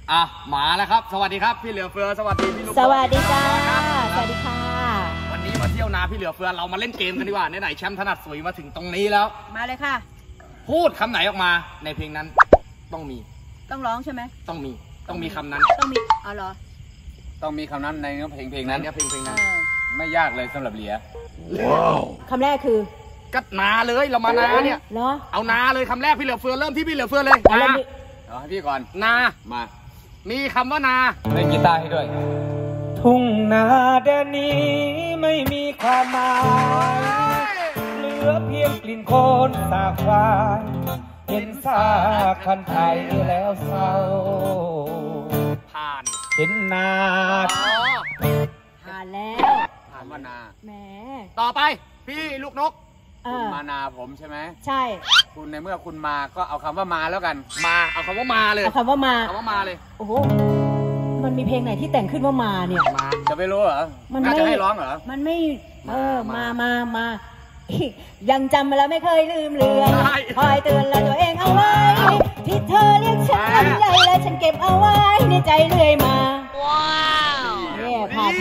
มาแล้วครับสวัสดีครับพี่เหลือเฟือสวัสดีพี่ลูกสวัสดีจ้าสวัสดีค่ะวันนี้มาเที่ยวนาพี่เหลือเฟือเรามาเล่นเกมกันดีกว่าไหนแชมป์ถนัดสวยมาถึงตรงนี้แล้วมาเลยค่ะพูดคำไหนออกมาในเพลงนั้นต้องร้องใช่ไหมต้องมีคำนั้นต้องมีเหรอต้องมีคำนั้นในเพลงนั้นเพลงนั้นไม่ยากเลยสำหรับเหลียว้าวคำแรกคือกัดนาเลยเรามานาเนี่ยเอานาเลยคำแรกพี่เหลือเฟือเริ่มที่พี่เหลือเฟือเลยนาเอาให้พี่ก่อนนามามีคำว่านาเล่นกีตาร์ให้ด้วยทุ่งนาแดนนี้ไม่มีความหมายเหลือเพียงกลิ่นโคลนสาควายเห็นซากคันไทยแล้วเศร้าผ่านเห็นนาผ่านแล้วผ่านมานาแหมต่อไปพี่ลูกนกคุณมานาผมใช่ไหมใช่คุณในเมื่อคุณมาก็เอาคำว่ามาแล้วกันมาเอาคำว่ามาเลยเอาคำว่ามาเลยโอ้โหมันมีเพลงไหนที่แต่งขึ้นว่ามาเนี่ยจะไม่รู้เหรอมันจะให้ร้องเหรอมันไม่มายังจำมาแล้วไม่เคยลืมเลือนคอยเตือนแล้วตัวเองเอาไว้ที่เธอเรียกฉันลำใหญ่และฉันเก็บเอาไว้ในใจเรื่อยมาว้าวเนี่ยผ่าน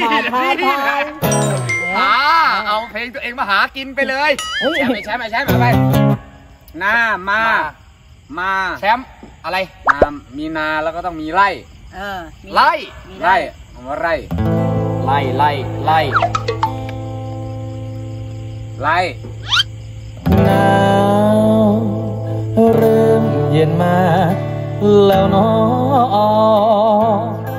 เอาเพลงตัวเองมาหากินไปเลยแชมป์ไปหน้ามาแชมป์อะไรนามีนาแล้วก็ต้องมีไร่ไล่คำว่าไร่หนาวเริ่มเย็นมาแล้วน้อง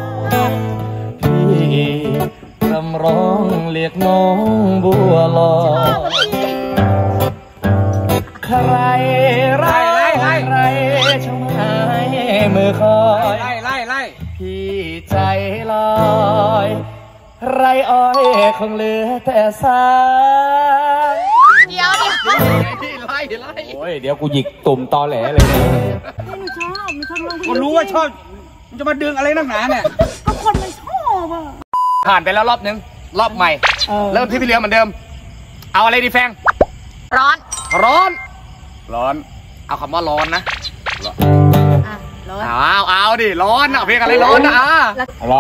พี่รำร้องเรียกน้องบัวลอยใครช่างให้มือคอยไล่พี่ใจลอยไรอ้อยคงเหลือแต่สายเดี๋ยวไล่โอ้ยเดี๋ยวกูหยิกตุ่มตอแหลเลยหนูชอบร้องเพลงก็รู้ว่าชอบมันจะมาดึงอะไรนักหนาเนี่ยก็คนมันชอบอ่ะผ่านไปแล้วรอบนึงรอบใหม่เริ่มที่พี่เหลือเหมือนเดิมเอาอะไรดีแฟงร้อนเอาคำว่าร้อนนะร้อนเอาดิร้อนเพลงอะไรร้อนนะร้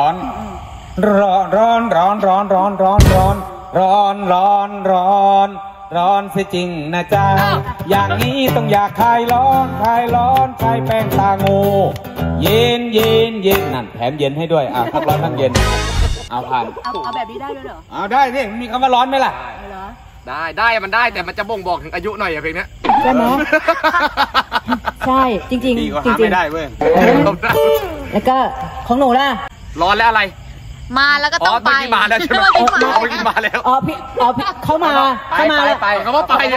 อนสิจริงนะจ๊ะอย่างนี้ต้องอยากคลายร้อนใช้แป้งตางูเย็นนั่นแถมเย็นให้ด้วยทั้งร้อนทั้งเย็นเอาผ่านเอาแบบนี้ได้ด้วยเหรอเอาได้สิมีคำว่าร้อนไหมล่ะได้มันได้แต่มันจะบ่งบอกถึงอายุหน่อยเพลงนี้ใช่ไหมใช่จริงไม่ได้เว้ยแล้วก็ของหนูล่ะร้อนแล้วอะไรมาแล้วก็ต้องไปมาแล้วใช่ไหมมาแล้วพี่เขามาแล้วเขาว่าไป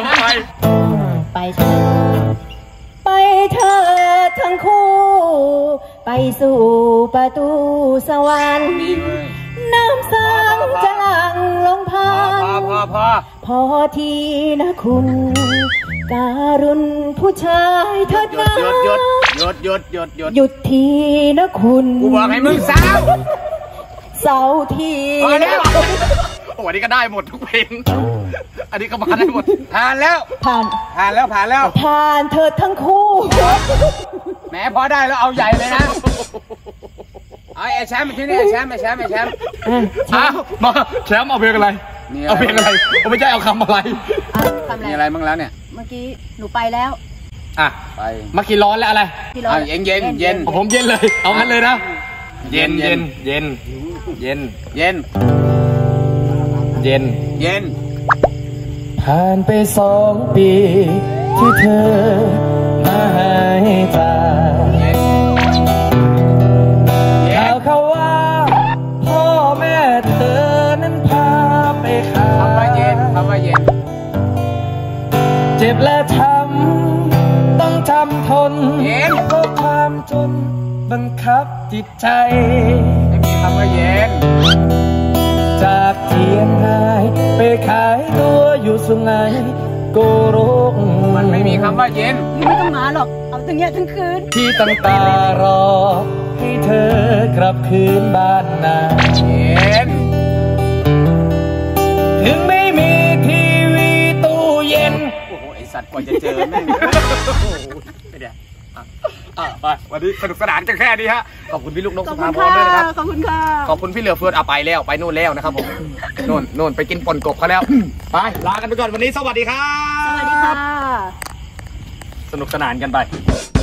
ไปเธอทั้งคู่ไปสู่ประตูสวรรค์น้ำสังจะหลั่งลงพังพอทีนะคุณการุณผู้ชายเถิดนะหยุดทีนะคุณกูบอกให้มึงเสาทีแล้วโอ้อันนี้ก็ได้หมดทุกเพลงอันนี้ก็มาได้หมดผ่านเธอทั้งคู่แหมพอได้แล้วเอาใหญ่เลยนะไอ้แชมป์ที่นี่แชมป์มาแชมป์เอาเพลงอะไรเอาไม่ใช่เอาคำอะไรมีอะไรบ้างแล้วเนี่ยเมื่อกี้หนูไปแล้วไปเมื่อกี้ร้อนแล้วอะไรเย็นผมเย็นเลยเอางั้นเลยนะเย็นผ่านไป2 ปีที่เธอมาให้ตาเขาว่าพ่อแม่เธอนั้นพาไปขายคำว่าเย็นเจ็บและช้ำต้องจำทนเพราะความจนบังคับจิตใจไม่มีคำว่าเย็นจากเทียนนายไปขายตัวอยู่สุไหงโกโรงมันไม่มีคำว่าเย็นไม่ต้องมาหรอกเอาทั้งเนี้ยทั้งคืนที่ตั้งตารอให้เธอกลับคืนบ้านนาเย็นถึงไม่มีทีวีตู้เย็นโอ้โหไอสัตว์กว่าจะเจอแม่งไปวันนี้สนุกสนานกันแค่นี้ฮะขอบคุณพี่ลูกนกสุภาพรด้วยนะครับขอบคุณค่ะขอบคุณพี่เหลือเฟือเอาไปแล้วไปนู่นแล้วนะครับผมนู่นไปกินป่นกบเขาแล้วไปลากันไปก่อนวันนี้สวัสดีครับสวัสดีค่ะสนุกสนานกันไป